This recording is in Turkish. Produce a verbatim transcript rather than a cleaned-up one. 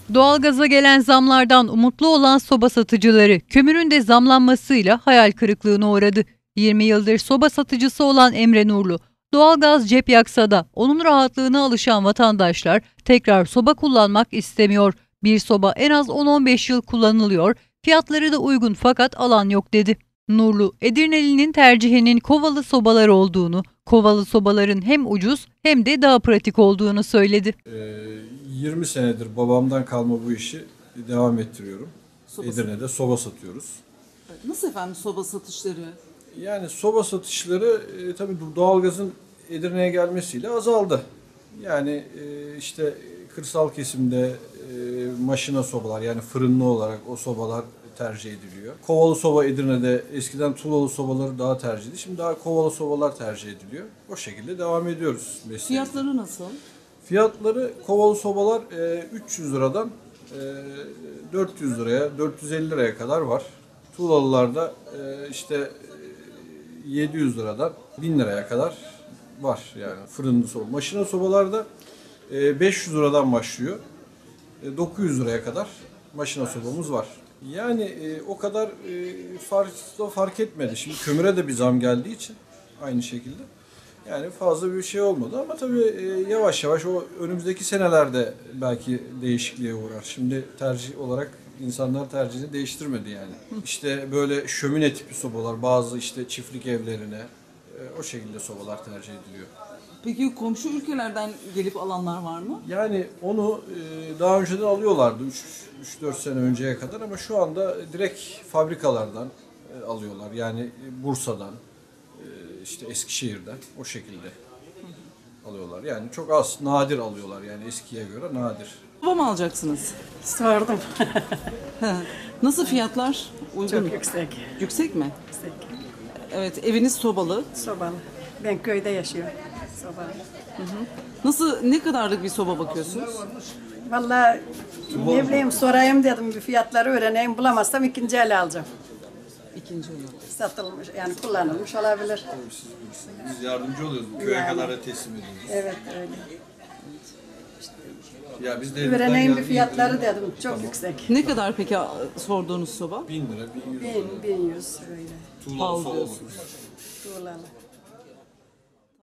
Doğalgaza gelen zamlardan umutlu olan soba satıcıları kömürün de zamlanmasıyla hayal kırıklığına uğradı. yirmi yıldır soba satıcısı olan Emre Nurlu, doğalgaz cep yaksa da onun rahatlığına alışan vatandaşlar tekrar soba kullanmak istemiyor. Bir soba en az on on beş yıl kullanılıyor, fiyatları da uygun fakat alan yok dedi. Nurlu, Edirneli'nin tercihinin kovalı sobalar olduğunu, kovalı sobaların hem ucuz hem de daha pratik olduğunu söyledi. yirmi senedir babamdan kalma bu işi devam ettiriyorum. Soba Edirne'de soba satıyoruz. Nasıl efendim soba satışları? Yani soba satışları e, tabii doğalgazın Edirne'ye gelmesiyle azaldı. Yani e, işte kırsal kesimde e, maşina sobalar yani fırınlı olarak o sobalar tercih ediliyor. Kovalı soba Edirne'de eskiden tuğlalı sobaları daha tercih edildi. Şimdi daha kovalı sobalar tercih ediliyor. O şekilde devam ediyoruz mesleğimize. Fiyatları nasıl? Fiyatları kovalı sobalar e, üç yüz liradan e, dört yüz liraya, dört yüz elli liraya kadar var. Tuğlalılarda e, işte e, yedi yüz liradan bin liraya kadar var yani fırınlı soba. Maşina sobalarda e, beş yüz liradan başlıyor. E, dokuz yüz liraya kadar maşina sobamız var. Yani e, o kadar e, fark, fark etmedi. Şimdi kömüre de bir zam geldiği için aynı şekilde. Yani fazla bir şey olmadı ama tabii e, yavaş yavaş o önümüzdeki senelerde belki değişikliğe uğrar. Şimdi tercih olarak insanlar tercihini değiştirmedi yani. İşte böyle şömine tipi sobalar, bazı işte çiftlik evlerine e, o şekilde sobalar tercih ediliyor. Peki komşu ülkelerden gelip alanlar var mı? Yani onu e, daha önceden alıyorlardı üç dört sene önceye kadar ama şu anda direkt fabrikalardan e, alıyorlar. Yani Bursa'dan, işte Eskişehir'den o şekilde alıyorlar. Yani çok az, nadir alıyorlar yani eskiye göre nadir. Soba mı alacaksınız? Sordum. Nasıl fiyatlar? Uygun mu? Çok yüksek. Yüksek mi? Yüksek. Evet, eviniz sobalı. Sobalı. Ben köyde yaşıyorum. Sobalı. Nasıl, ne kadarlık bir soba bakıyorsunuz? Vallahi ne bileyim sorayım dedim bir fiyatları öğreneyim. Bulamazsam ikinci el alacağım. İkinci olarak. Satılmış yani kullanılmış olabilir. Biz yardımcı oluyoruz. Köye Yani. kadar da teslim ediyoruz. Evet öyle. Ya biz de Öğreneyim bir fiyatları dedim. Çok yüksek. Ne kadar peki sorduğunuz soba? bin lira, bin yüz lira. Bin, bin yüz öyle. Tuğlalı Pahalı soba diyorsunuz. Tuğlalı.